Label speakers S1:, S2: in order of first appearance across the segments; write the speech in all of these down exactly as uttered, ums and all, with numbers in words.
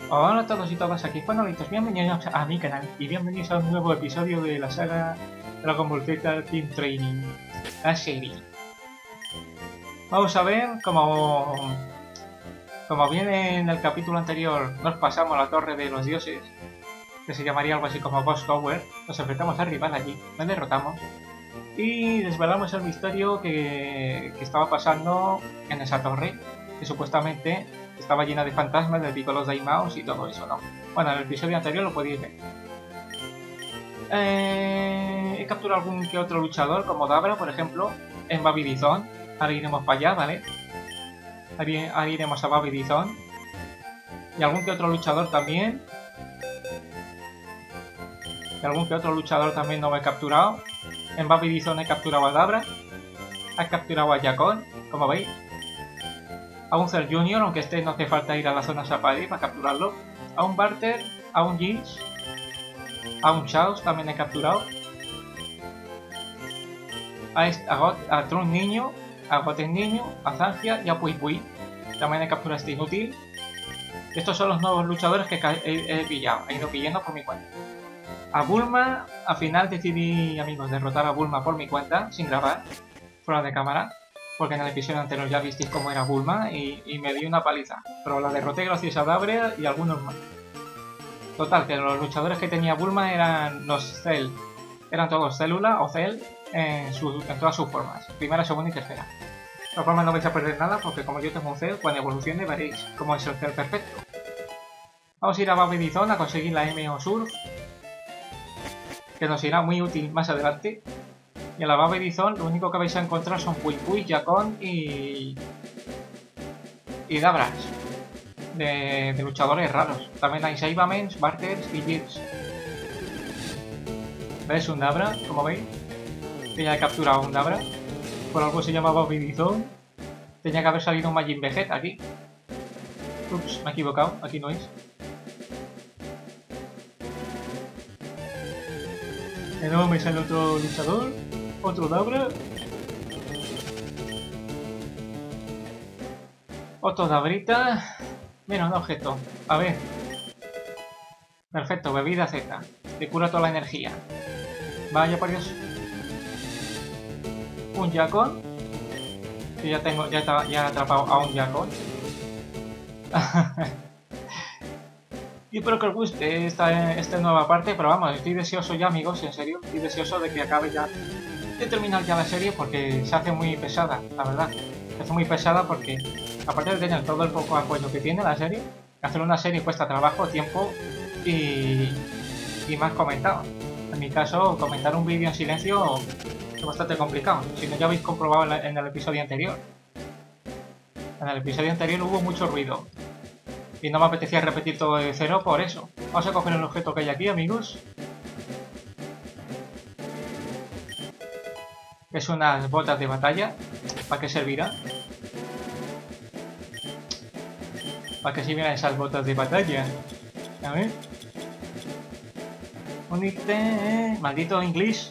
S1: Hola a todos y todas, aquí Juanolitos, bienvenidos a mi canal y bienvenidos a un nuevo episodio de la saga Dragon Ball Z Team Training, la serie. Vamos a ver cómo, como viene en el capítulo anterior, nos pasamos la torre de los dioses, que se llamaría algo así como Ghost Tower, nos enfrentamos al rival allí, lo derrotamos y desvelamos el misterio que, que estaba pasando en esa torre, que supuestamente estaba llena de fantasmas, de Picolos Daimaos y todo eso, ¿no? Bueno, en el episodio anterior lo podéis ver. Eh, he capturado algún que otro luchador, como Dabra, por ejemplo, en Babydizón. Ahora iremos para allá, ¿vale? Ahora iremos a Babydizón. Y algún que otro luchador también. Y algún que otro luchador también no me he capturado. En Babydizón he capturado a Dabra. He capturado a Yakon, como veis. A un Cell Junior, aunque este no hace falta ir a la zona Safari para capturarlo. A un Barter, a un Jinx, a un Chaos también he capturado. A, este, a, God, a Tron Niño, a Goten Niño, a Zangia y a Pui Pui. También he capturado a este inútil. Estos son los nuevos luchadores que he, he pillado, he ido pillando por mi cuenta. A Bulma, al final decidí, amigos, derrotar a Bulma por mi cuenta, sin grabar, fuera de cámara. Porque en el episodio anterior ya visteis cómo era Bulma y, y me di una paliza. Pero la derroté gracias a Dabra y algunos más. Total, que los luchadores que tenía Bulma eran los Cell. Eran todos Célula o Cell en, su, en todas sus formas. Primera, segunda y tercera. De todas formas no vais a perder nada porque como yo tengo un Cell, cuando evolucione veréis cómo es el Cell perfecto. Vamos a ir a Babydizón a conseguir la M O Surf. Que nos irá muy útil más adelante. Y en la Babydizón lo único que vais a encontrar son Pui Pui, Yakon y... y Dabras. De, de luchadores raros. También hay Saibamens, Barters y Jirs. ¿Veis un Dabra? Como veis. Que ya he capturado un Dabra. Por algo se llama Babydizón. Tenía que haber salido un Majin Vegeta aquí. Ups, me he equivocado. Aquí no es. De nuevo me sale otro luchador. Otro Dabra. Otro Dabrita. Mira, un objeto. A ver. Perfecto, bebida Z. Te cura toda la energía. Vaya por Dios. Un Yakon. Que ya tengo, ya, ya he atrapado a un Yakon. Y espero que os guste esta, esta nueva parte, pero vamos, estoy deseoso ya, amigos, en serio. Estoy deseoso de que acabe ya. De terminar ya la serie porque se hace muy pesada, la verdad. Se hace muy pesada porque, aparte de tener todo el poco apoyo que tiene la serie, hacer una serie cuesta trabajo, tiempo y, y más comentado. En mi caso, comentar un vídeo en silencio es bastante complicado, si no ya habéis comprobado en, la, en el episodio anterior. En el episodio anterior hubo mucho ruido y no me apetecía repetir todo de cero por eso. Vamos a coger el objeto que hay aquí, amigos. Es unas botas de batalla. ¿Para qué servirá? ¿Para qué sirven esas botas de batalla? A ver. Unite. Maldito inglés.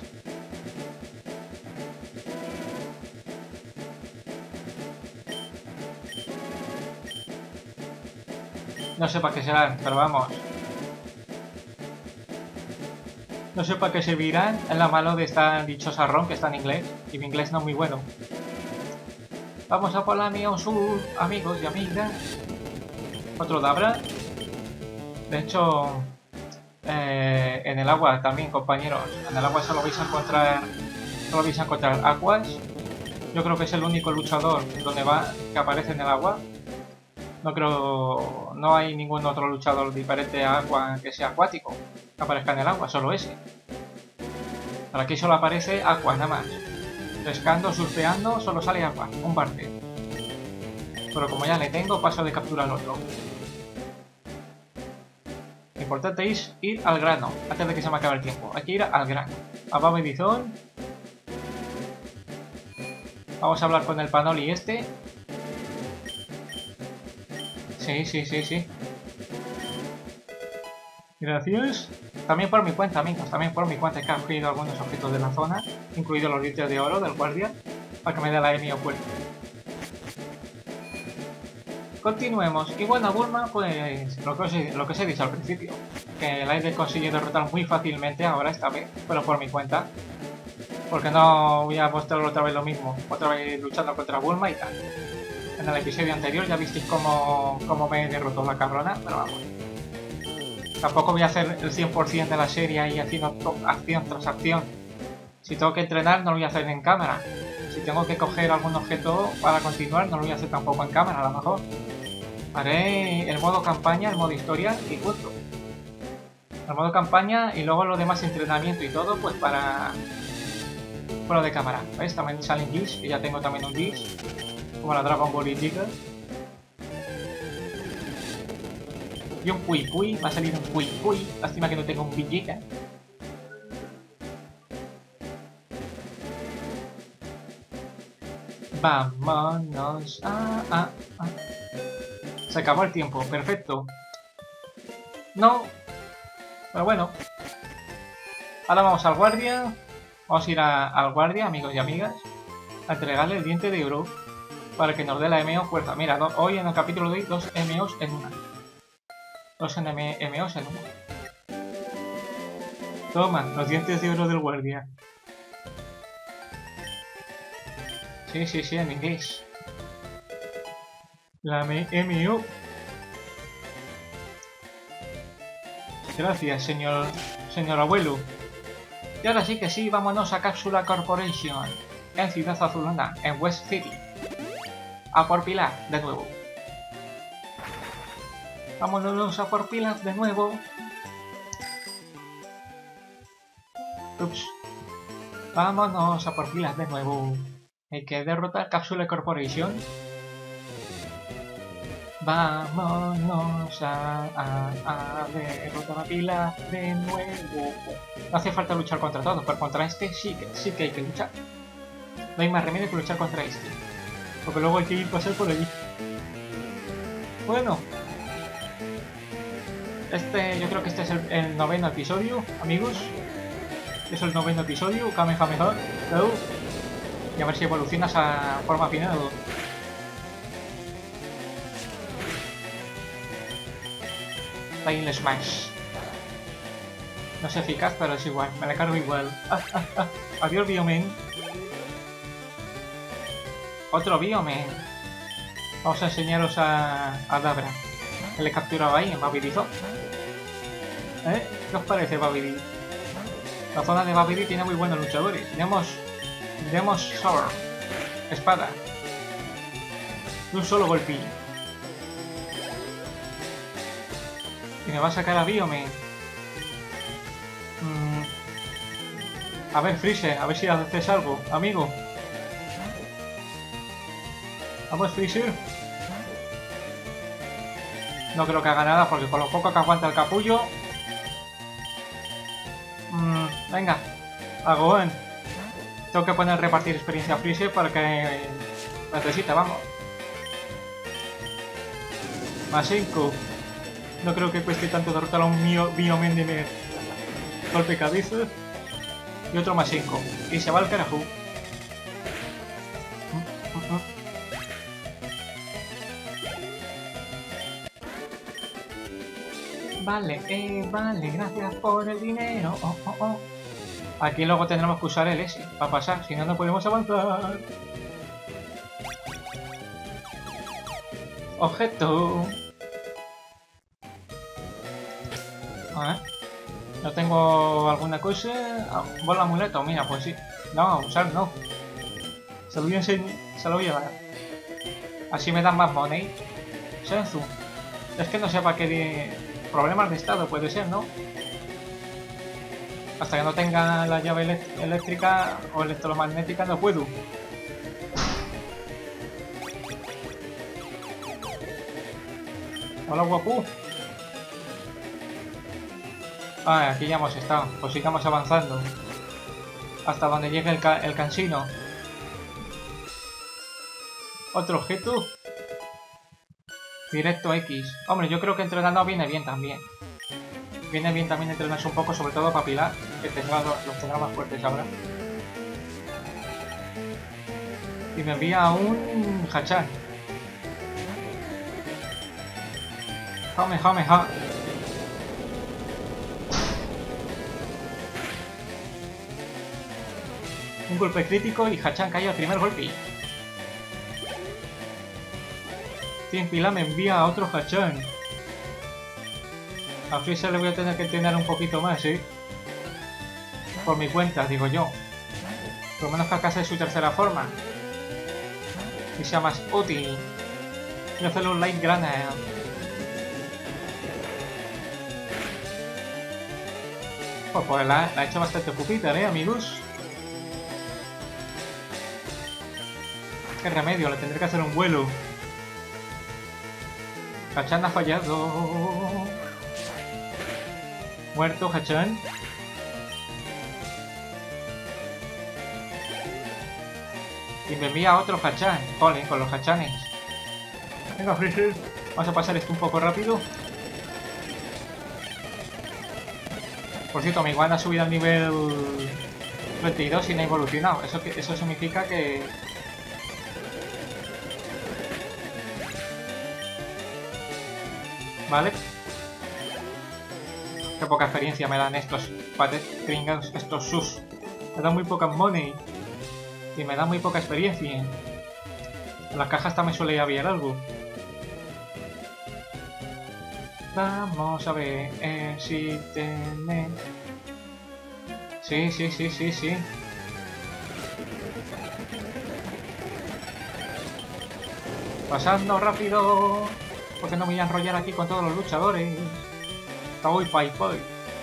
S1: No sé para qué serán, pero vamos. No sé para qué servirán. Es la malo de esta dichosa ROM que está en inglés. Y mi inglés no es muy bueno. Vamos a por la Mio Sur, amigos y amigas. Otro Dabra. De hecho, eh, en el agua también, compañeros. En el agua solo vais a encontrar, solo vais a encontrar Aquas. Yo creo que es el único luchador donde va que aparece en el agua. No creo, no hay ningún otro luchador diferente a Aqua que sea acuático que aparezca en el agua, solo ese. Para aquí solo aparece Aqua, nada más. Pescando, surfeando, solo sale Aqua, un Barter. Pero como ya le tengo, paso de capturar al otro. Lo importante es ir al grano, antes de que se me acabe el tiempo. Hay que ir al grano. A Babydizón. Vamos a hablar con el Panoli este. Sí, sí, sí, sí. Gracias. También por mi cuenta, amigos. También por mi cuenta he cogido algunos objetos de la zona, incluidos los dientes de oro del guardia, para que me dé la M O cuerpo. Continuemos. Y bueno, a Bulma, pues lo que, os he, lo que os he dicho al principio, que la he conseguido derrotar muy fácilmente ahora esta vez, pero por mi cuenta. Porque no voy a mostrarlo otra vez lo mismo, otra vez luchando contra Bulma y tal. En el episodio anterior ya visteis cómo, cómo me derrotó la cabrona, pero vamos. Tampoco voy a hacer el cien por cien de la serie ahí haciendo acción tras acción. Si tengo que entrenar no lo voy a hacer en cámara. Si tengo que coger algún objeto para continuar no lo voy a hacer tampoco en cámara, a lo mejor. Haré el modo campaña, el modo historia y punto. El modo campaña y luego lo demás entrenamiento y todo pues para... fuera de cámara. ¿Veis? También salen GIFs, que ya tengo también un GIF. Como la Dragon Ball Indica. Y un Pui Pui, va a salir un Pui Pui. Lástima que no tengo un Villita. Vámonos. Ah, ah, ah. Se acabó el tiempo, perfecto. No. Pero bueno. Ahora vamos al guardia. Vamos a ir a, al guardia, amigos y amigas. A entregarle el diente de oro. Para que nos dé la M O fuerza. Mira, do, hoy en el capítulo de hoy, dos M Os en una. Dos M Os en una. Toma, los dientes de oro del guardia. Sí, sí, sí, en inglés. La M O. Gracias, señor, señor abuelo. Y ahora sí que sí, vámonos a Cápsula Corporation. En Ciudad Azulona, en West City. A por Pilar, de nuevo. Vámonos a por Pilar de nuevo. Ups. Vámonos a por Pilar de nuevo. Hay que derrotar Cápsula Corporation. Vámonos a, a, a derrotar a Pilar de nuevo. No hace falta luchar contra todos, pero contra este sí que, sí que hay que luchar. No hay más remedio que luchar contra este. Porque luego hay que ir a pasar por allí. Bueno. Este, yo creo que este es el, el noveno episodio, amigos. Es el noveno episodio, Kamehameha. Hello. Y a ver si evolucionas a forma final. Time Smash. No es eficaz, pero es igual. Me la cargo igual. Ah, ah, ah. Adiós, Biomen. Otro Biomen. Vamos a enseñaros a, a Dabra. Que le he capturado ahí en Babidi Zone. ¿Eh? ¿Qué os parece Babidi? La zona de Babidi tiene muy buenos luchadores. Tenemos... Tenemos Sword. Espada. De un solo golpe. Y me va a sacar a Biomen. Mm. A ver, Freezer, a ver si haces algo, amigo. Vamos, Freezer. No creo que haga nada porque con lo poco que aguanta el capullo. Mm, venga, Agoen. Tengo que poner repartir experiencia a Freezer para que necesita, vamos. Más cinco. No creo que cueste tanto derrotar a un Biomen de Mer. Golpe cabeza. Y otro más cinco. Y se va al carajo. Vale, eh, vale, gracias por el dinero. Oh, oh, oh. Aquí luego tendremos que usar el S para pasar, si no, no podemos avanzar. Objeto. A ver. ¿No tengo alguna cosa? Ah, bola amuleto, mira, pues sí. No, usar no. Se lo voy a enseñar, se lo voy a dar. Así me dan más money. Senzu. Es que no sé para qué... De... Problemas de estado puede ser, ¿no? Hasta que no tenga la llave eléctrica o electromagnética no puedo. Hola, guapo. Ah, aquí ya hemos estado. Pues sigamos avanzando. Hasta donde llegue el, ca el cansino. Otro objeto. Directo X. Hombre, yo creo que entrenando viene bien también. Viene bien también entrenarse un poco, sobre todo para Pilar, que tendrá los, los tendrá más fuertes ahora. Y me envía un Hachan. Jame, jame, ja. Un golpe crítico y Hachan cae al primer golpe. Cien Pila me envía a otro Hachan. A Freezer le voy a tener que entrenar un poquito más, ¿eh? Por mi cuenta, digo yo. Por lo menos que alcance su tercera forma. Y sea más útil. Y hacerle un Light Granada. Pues, pues la, la he hecho bastante pupita, ¿eh, amigos? Qué remedio, le tendré que hacer un vuelo. Hachan ha fallado. Muerto Hachan. Y me envía otro Hachan. Jolín, con los Hachanes. Venga, Freezer. Vamos a pasar esto un poco rápido. Por cierto, mi Iguana ha subido al nivel veintidós y no ha evolucionado. Eso, que, eso significa que... Vale. Qué poca experiencia me dan estos patetringados, estos sus. Me dan muy poca money. Y me da muy poca experiencia. En las cajas también suele haber algo. Vamos a ver eh, si tiene... Sí, sí, sí, sí, sí. Pasando rápido. Porque no me voy a enrollar aquí con todos los luchadores. Voy, voy, voy.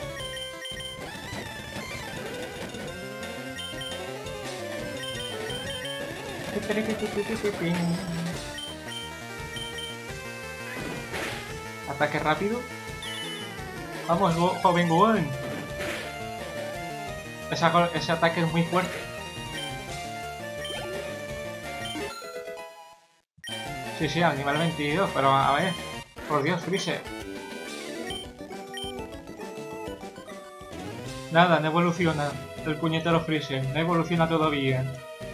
S1: Ataque rápido. Vamos, joven Gohan. Ese, ese ataque es muy fuerte. Sí, sí, al nivel veintidós, pero a ver. Por Dios, Freezer. Nada, no evoluciona. El puñetero Freezer. No evoluciona todavía.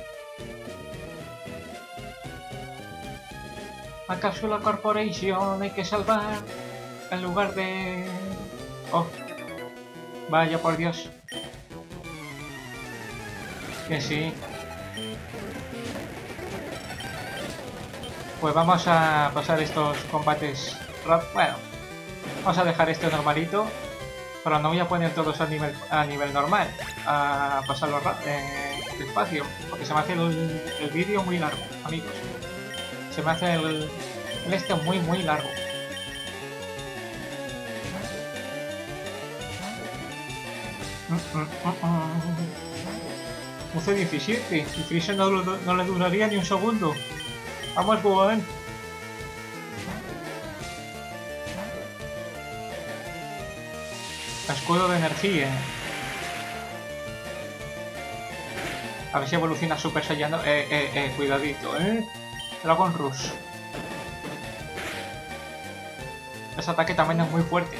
S1: A Capsula Corporation hay que salvar en lugar de... Oh, vaya por Dios. Que sí. Pues vamos a pasar estos combates... Bueno, vamos a dejar este normalito. Pero no voy a poner todos a nivel, a nivel normal. A pasarlo eh, despacio. Porque se me hace el, el vídeo muy largo, amigos. Se me hace el, el este muy muy largo. once diecisiete y Freezer no, no le duraría ni un segundo. Vamos, Gohan. Escudo de energía. A ver si evoluciona Super Saiyan. Eh, eh, eh, cuidadito, eh. Dragon Rush. Ese ataque también es muy fuerte.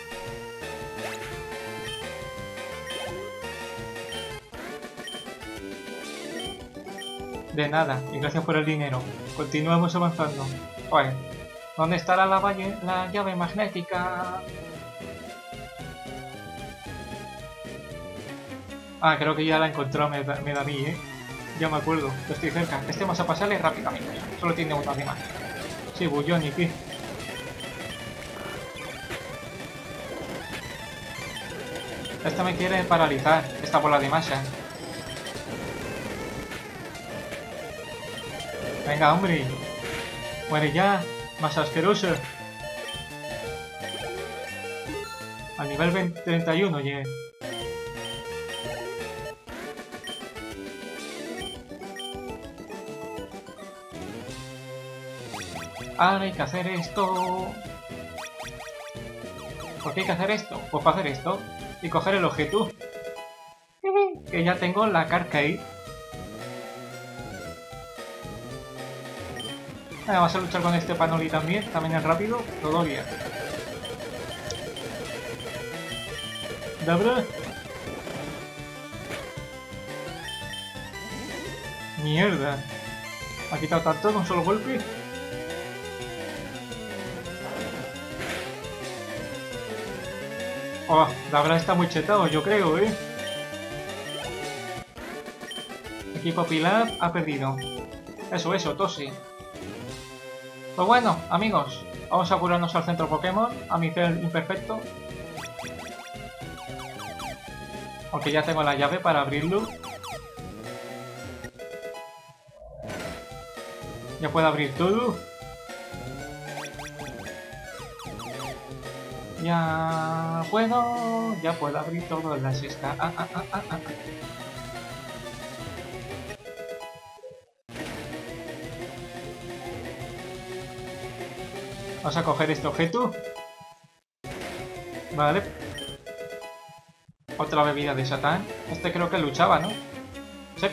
S1: De nada, y gracias por el dinero. Continuamos avanzando. Joder, ¿dónde estará la, valle, la llave magnética? Ah, creo que ya la encontró, me da, me da a mí, ¿eh? Ya me acuerdo, yo estoy cerca. Este vamos a pasarle rápidamente. Solo tiene una de más. Sí, bullón y qué. Esta me quiere paralizar, esta bola de masa. Venga, hombre. Muere ya, más asqueroso. Al nivel treinta y uno, ya. Ahora hay que hacer esto. ¿Por qué hay que hacer esto? Pues para hacer esto y coger el objeto. Que ya tengo la carca ahí. Venga, vamos a luchar con este Panoli también. También es rápido. Todo bien. ¿Dabra? Mierda. ¿Ha quitado tanto con un solo golpe? Oh, la verdad está muy chetado, yo creo, ¿eh? Equipo Pilaf ha perdido. Eso, eso, Tosi. Pues bueno, amigos, vamos a curarnos al centro Pokémon, a mi ser imperfecto. Aunque ya tengo la llave para abrirlo. Ya puedo abrir todo. Ya puedo, ya puedo abrir todo en la sexta. Ah, ah, ah, ah, ah. Vamos a coger este objeto. Vale. Otra bebida de Satán. Este creo que luchaba, ¿no? Sí.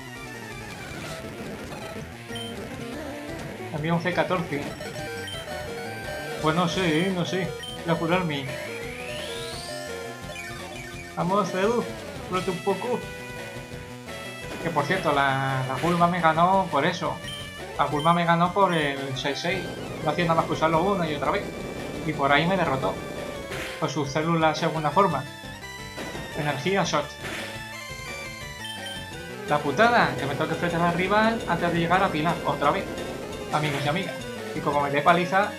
S1: Había un C catorce. Pues no sé, ¿eh? No sé. Voy a curarme. Vamos, Edu. Cúrate un poco. Que por cierto, la, la Bulma me ganó por eso. La Bulma me ganó por el seis seis. No hacía nada más que usarlo una y otra vez. Y por ahí me derrotó. Por sus células segunda forma. Energía Shot. La putada, que me tengo que enfrentar al rival antes de llegar a Pilar, otra vez. Amigos y amigas. Y como me dé paliza...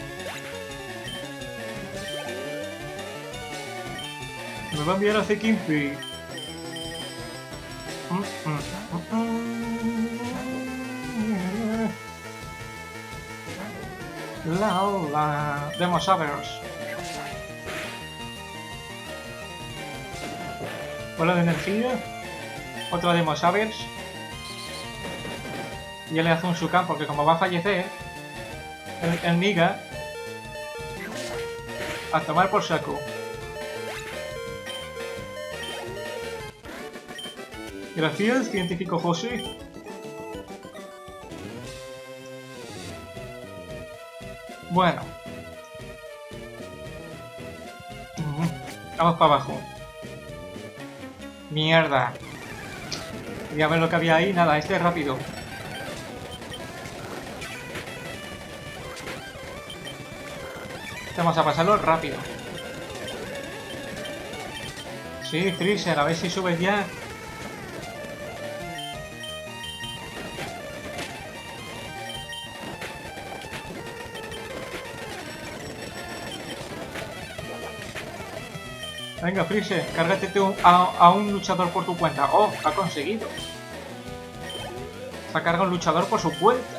S1: Me va a enviar a C quince. Mm, mm, mm, mm. La la... Demosavers. Bola de energía. Otra Demosavers. Y él le hace un Shukan porque como va a fallecer el, el Niga, a tomar por saco. Gracias, científico José. Bueno. Vamos para abajo. Mierda. Voy a ver lo que había ahí. Nada, este es rápido. Vamos a pasarlo rápido. Sí, Freezer, a ver si subes ya. Venga, Freezer, cárgate un, a, a un luchador por tu cuenta. ¡Oh! Lo ha conseguido. Se ha cargado un luchador por su cuenta.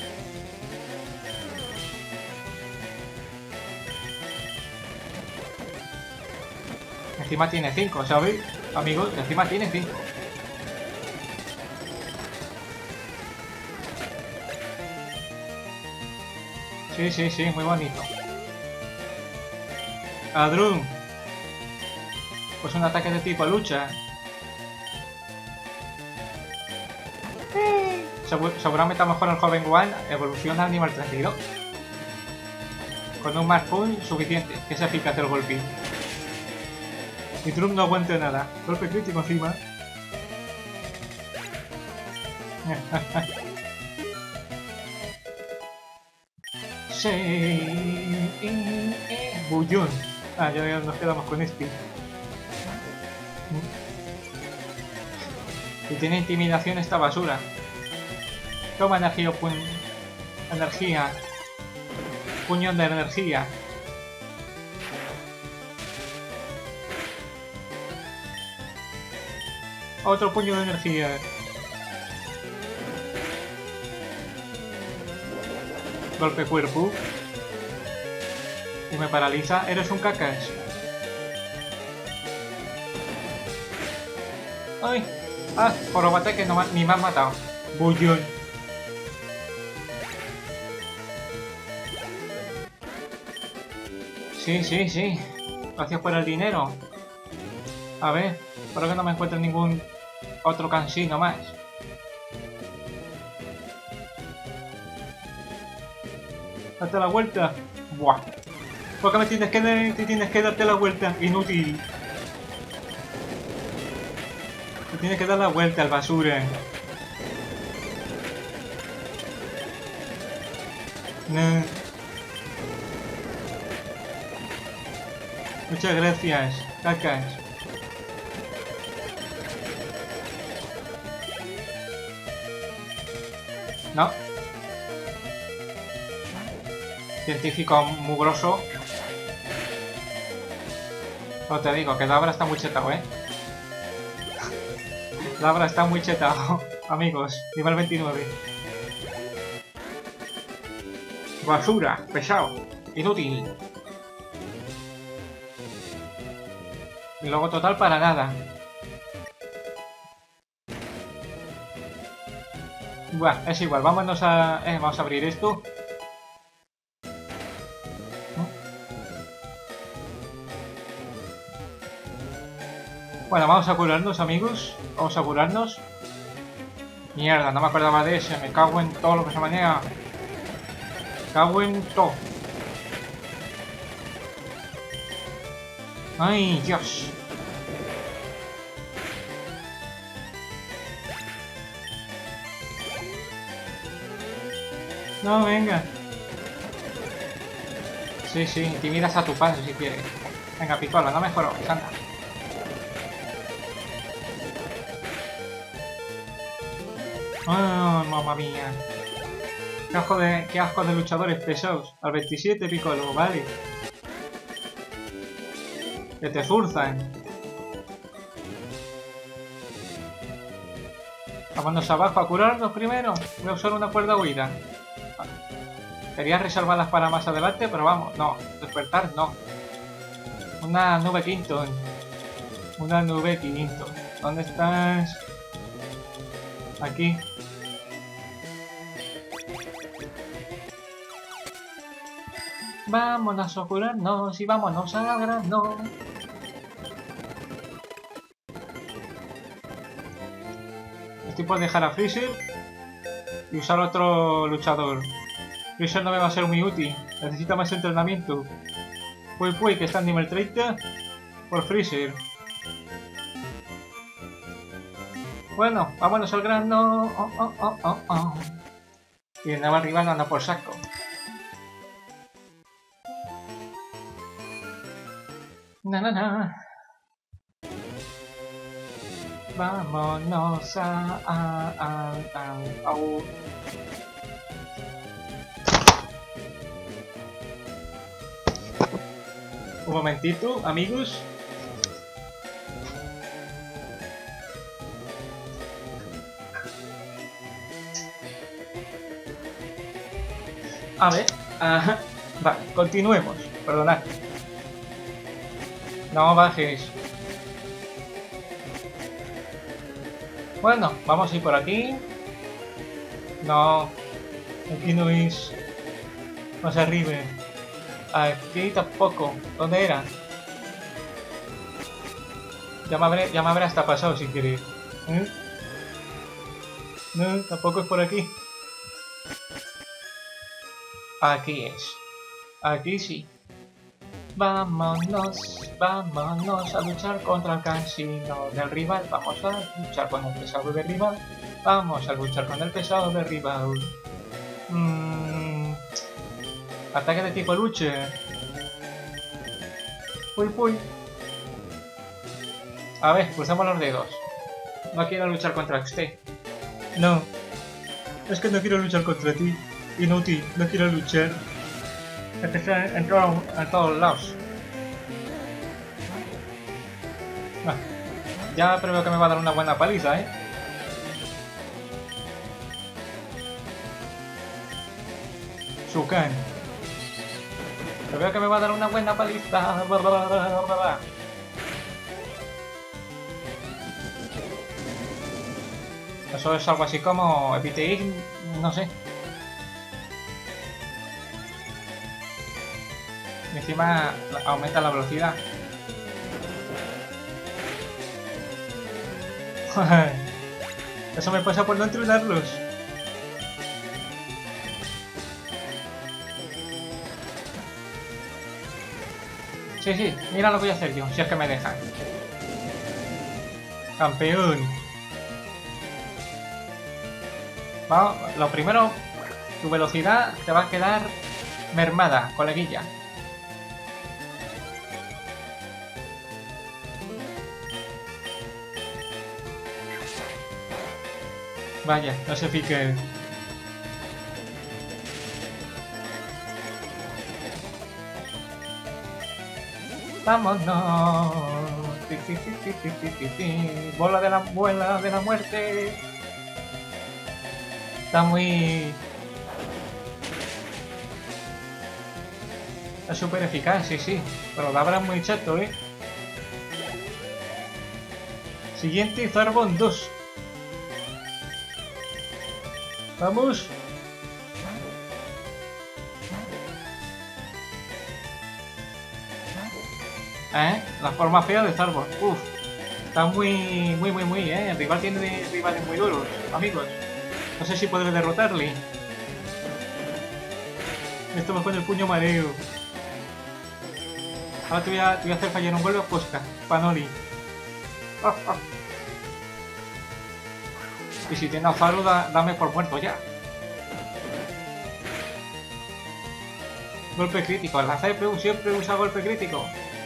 S1: Encima tiene cinco, ¿sabéis? Amigos, encima tiene cinco. Sí, sí, sí, muy bonito. Adrun. Pues un ataque de tipo lucha. Seguramente a lo mejor el joven Guan evoluciona al nivel treinta y dos. Con un Mark Punch suficiente, que es eficaz el golpe. Y Trump no aguante nada. Golpe crítico encima. Sí. Bullón. Ah, ya nos quedamos con este. Y tiene intimidación esta basura. Toma energía, pu energía. Puñón de energía. Otro puño de energía. Golpe cuerpo. Y me paraliza. Eres un cacas. ¡Ay! ¡Ah! Por robate que no, ni me han matado. Bullón. Sí, sí, sí. Gracias por el dinero. A ver, espero que no me encuentre ningún otro cansino más. Date la vuelta. Buah. ¿Por qué me tienes que, te tienes que darte la vuelta? Inútil. Te tienes que dar la vuelta al basura. No. Muchas gracias, cacas. No. Científico mugroso. No te digo que Dabra está muy chetado, ¿eh? Dabra está muy chetado, amigos. Nivel veintinueve. Basura, pesado, inútil. Y luego total para nada. Buah, es igual, vámonos a... Eh, vamos a abrir esto. Bueno, vamos a curarnos, amigos. Vamos a curarnos. Mierda, no me acordaba de ese. Me cago en todo lo que se maneja. Me cago en todo. Ay, Dios. No, venga. Sí, sí, intimidas a tu padre si quieres. Venga, pistola, no mejoró, anda. ¡Oh, mamma mía! ¡Qué asco de, qué asco de luchadores pesados! Al veintisiete, Piccolo, vale. Que te zurzan. Vámonos abajo a curarnos primero. Voy a usar una cuerda huida. Quería reservarlas para más adelante, pero vamos, no. Despertar, no. Una nube Quinton. Una nube Quinton. ¿Dónde estás? Aquí. Vámonos a curarnos y vámonos a grano. Estoy por dejar a Freezer y usar otro luchador. Freezer no me va a ser muy útil. Necesita más entrenamiento. Pues pues que está en nivel treinta por Freezer. Bueno, vámonos al grano. Oh, oh, oh, oh, oh. Y el naval rival anda por saco. Na, na, na. Vámonos a... a, a, a, a uh. Un momentito, amigos. A ver, ajá. Va, continuemos. Perdonad. No bajes. Bueno, vamos a ir por aquí. No, aquí no es. Más arriba. Aquí tampoco. ¿Dónde era? Ya me habré, ya me habré hasta pasado sin querer. ¿Eh? No, tampoco es por aquí. Aquí es. Aquí sí. Vámonos, vámonos a luchar contra el casino del rival. Vamos a luchar con el pesado del rival. Vamos a luchar con el pesado del rival. Mm, ataque de tipo lucha. Uy, uy. A ver, cruzamos los dedos. No quiero luchar contra usted. No. Es que no quiero luchar contra ti. Inútil, no quiero luchar. Empecé en, todo, en todos lados. Ah, ya preveo que me va a dar una buena paliza, ¿eh? Sukan. Preveo que me va a dar una buena paliza. Eso es algo así como Epiteig, no sé. Y encima aumenta la velocidad. Eso me pasa por no entrenarlos. Sí, sí, mira lo que voy a hacer yo, si es que me dejan. Campeón. Vamos, lo primero, tu velocidad te va a quedar mermada, coleguilla. Vaya, no se pique. ¡Vámonos! Ti, ti, ti, ti, ti, ti, ti, ti. Bola de la bola de la muerte. Está muy... Está súper eficaz, sí, sí. Pero la verdad es muy chato, ¿eh? Siguiente, Zarbon dos. Vamos. ¿Eh? La forma fea de Zarbon. Uf. Está muy, muy, muy, muy, ¿eh? El rival tiene rivales muy duros, amigos. No sé si podré derrotarle. Esto me pone el puño mareo. Ahora te voy a, te voy a hacer fallar un vuelo a Posca. Panoli. Oh, oh. Y si tiene a Faru, da, dame por muerto ya. Golpe crítico. La C P U siempre usa golpe crítico.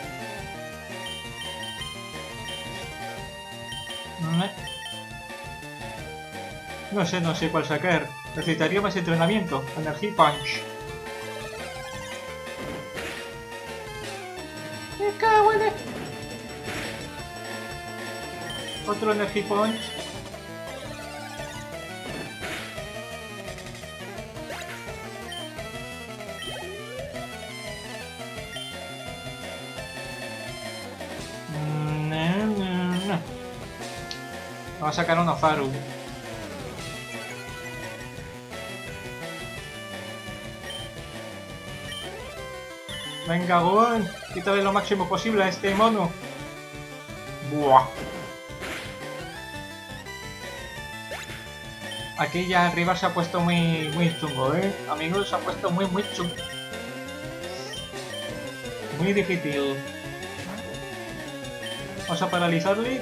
S1: No sé, no sé cuál sacar. Necesitaría más entrenamiento. Energy Punch. ¡Me cago en el... Otro Energy Punch. No, no, no. Vamos a sacar uno Faru. Venga, Gohan, quítale lo máximo posible a este mono. Buah. Aquí ya arriba se ha puesto muy, muy chungo, ¿eh? Amigos, se ha puesto muy, muy chungo. Muy difícil. Vamos a paralizarle.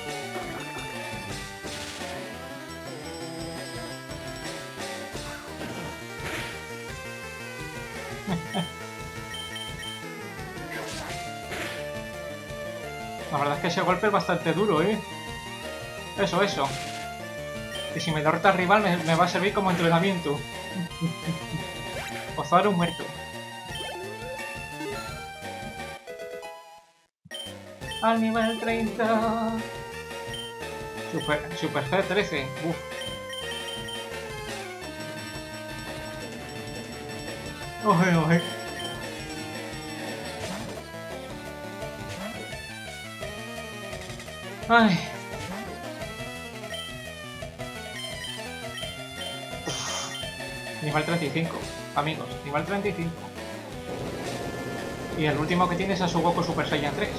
S1: La verdad es que ese golpe es bastante duro, ¿eh? Eso, eso. Y si me derrota al rival me, me va a servir como entrenamiento. Ozaru muerto. Al nivel treinta. Super, Super G trece. Uf. Oje, oje. Ay. Nivel treinta y cinco, amigos, nivel treinta y cinco. Y el último que tiene es a su Goku Super Saiyan tres.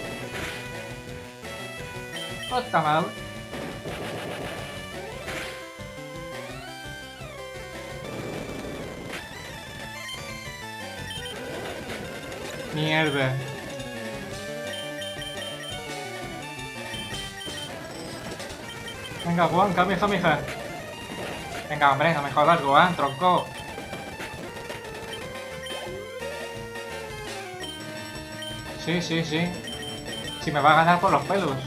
S1: No está mal. Mierda. Venga, Gohan, Kamehameha. Venga, hombre, no me jodas, Gohan, tronco. Sí, sí, sí. Si me va a ganar por los pelos.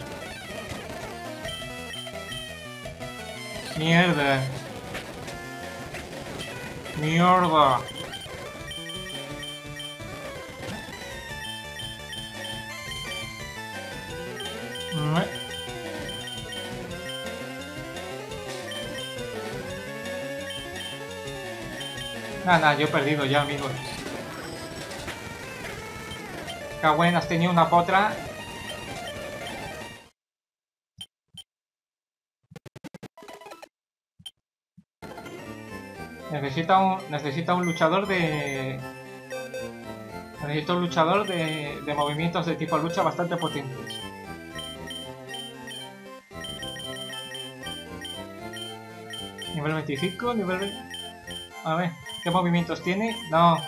S1: Mierda. Mierda. Nada, nada, yo he perdido ya, amigos. Kawen, has tenido una potra. Necesita un, necesita un luchador de... Necesita un luchador de, de movimientos de tipo lucha bastante potentes. Nivel veinticinco, nivel veinte... A ver, ¿qué movimientos tiene? No.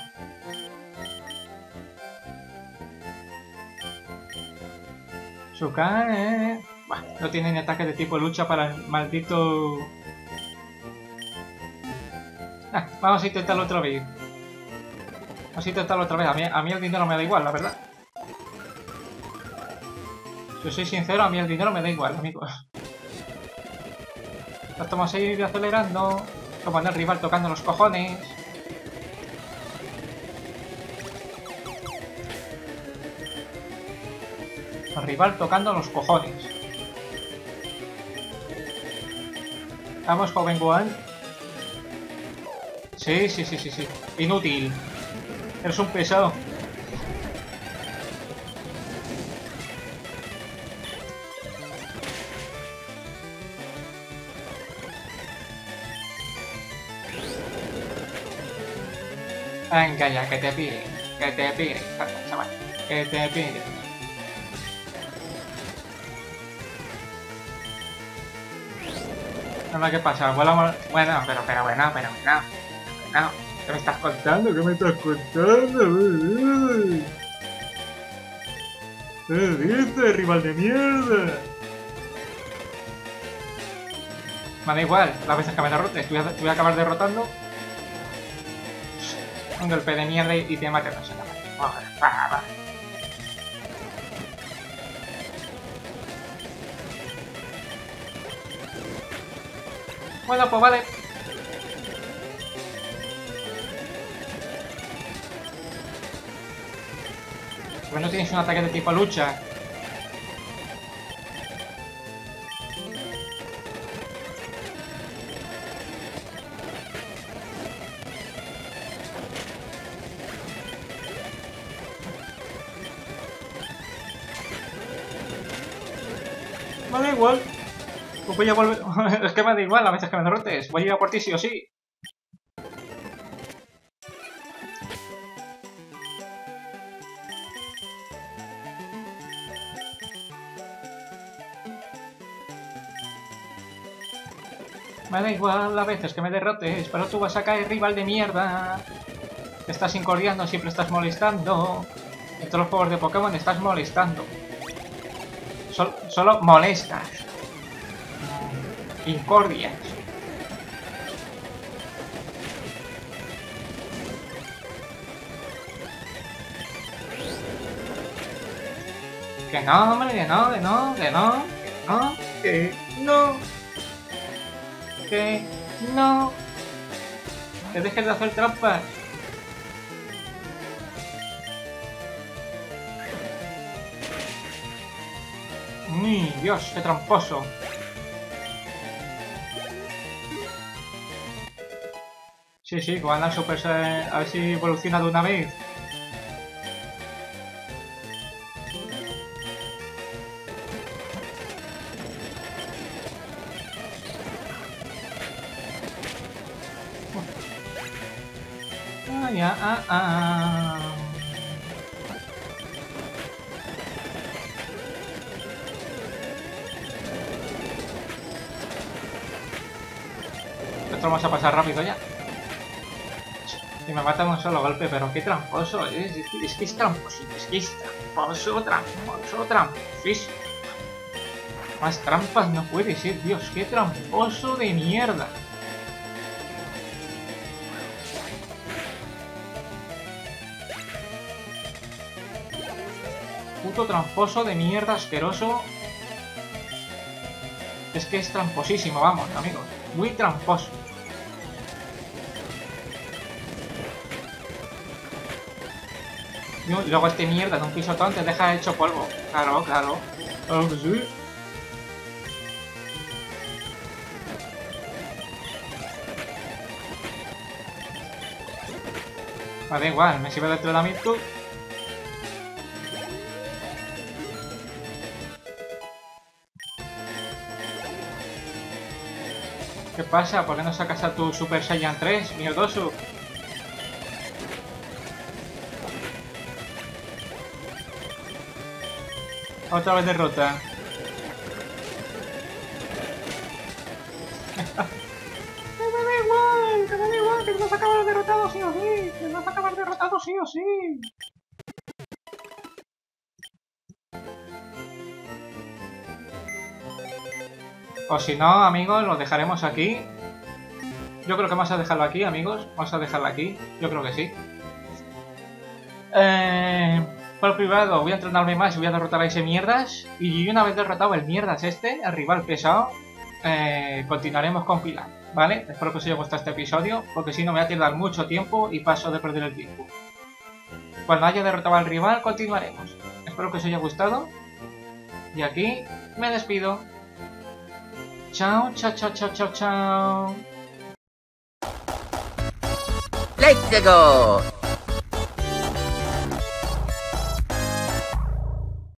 S1: Sukane... Bah, no tiene ni ataque de tipo lucha para el maldito... Ah, vamos a intentarlo otra vez. Vamos a intentarlo otra vez. A mí, a mí el dinero me da igual, la verdad. Si soy sincero, a mí el dinero me da igual, amigos. Lo estamos ahí acelerando. Como el rival tocando los cojones. El rival tocando los cojones. Vamos, joven Gohan. Sí, sí, sí, sí, sí. Inútil. Eres un pesado. Venga ya, que te pire. Que te pire. Chaval. Que te pire. No, ¿qué pasa? Bueno, bueno, pero, pero, bueno, pero, bueno. No, ¿qué me estás contando? ¿Qué me estás contando? ¿Qué dices, rival de mierda? Me da igual, las veces que me derrotes, te voy a, te voy a acabar derrotando. Un golpe de mierda y te mato. No sé, nada. Bueno, pues vale. Pues no tienes un ataque de tipo lucha. Me da igual. Pues voy a volver. Es que me da igual a veces que me derrotes. Voy a ir a por ti sí o sí. Me da igual a veces que me derrotes, pero tú vas a caer, rival de mierda. Te estás incordiando, siempre estás molestando. En todos los juegos de Pokémon estás molestando. Sol, solo molestas. Incordias. Que no, hombre, que no, que no, que no, que no, que no. Que no. Que dejes de hacer trampas. ¡Uy, Dios, qué tramposo! Sí, sí, con la Super Saiyan, a ver si evoluciona de una vez. Ah, ya, ah, ah. Esto lo vamos a pasar rápido ya. Y me mata un solo golpe, pero qué tramposo es. Es que es, que es tramposo, es que es tramposo, tramposo, tramposísimo. Más trampas no puede ser, Dios, qué tramposo de mierda. Puto tramposo de mierda asqueroso. Es que es tramposísimo, vamos, amigos. Muy tramposo. Y luego este mierda de un pisotón te deja hecho polvo. Claro, claro. Claro que sí. Vale, igual, me sirve de entrenamiento. ¿Qué pasa? ¿Por qué no sacas a tu Super Saiyan tres, Miodosu? Otra vez derrota. ¡Que me da igual! ¡Que me da igual! ¡Que nos vas a acabar derrotado sí o sí! ¡Que nos vas a acabar derrotado sí o sí! O si no, amigos, lo dejaremos aquí. Yo creo que vamos a dejarlo aquí, amigos. Vamos a dejarlo aquí. Yo creo que sí. Eh... Por privado, voy a entrenarme más y voy a derrotar a ese mierdas. Y una vez derrotado el mierdas este, el rival pesado, eh, continuaremos con Pilar, ¿vale? Espero que os haya gustado este episodio, porque si no me va a tardar mucho tiempo y paso de perder el tiempo. Cuando haya derrotado al rival, continuaremos. Espero que os haya gustado. Y aquí me despido. Chao, chao, chao, chao, chao, chao.
S2: ¡Let's go!